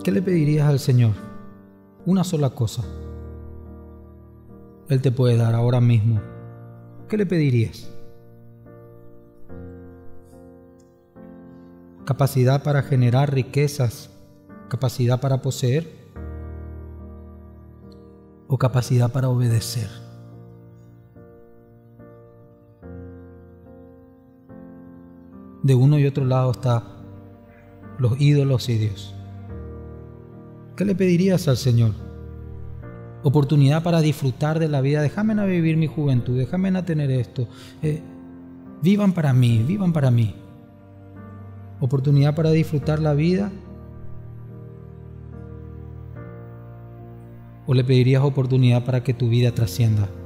¿Qué le pedirías al Señor? Una sola cosa. Él te puede dar ahora mismo. ¿Qué le pedirías? ¿Capacidad para generar riquezas? ¿Capacidad para poseer? ¿O capacidad para obedecer? De uno y otro lado están los ídolos y Dios. ¿Qué le pedirías al Señor? Oportunidad para disfrutar de la vida. Déjame a vivir mi juventud, déjame a tener esto. Vivan para mí, vivan para mí. Oportunidad para disfrutar la vida. ¿O le pedirías oportunidad para que tu vida trascienda?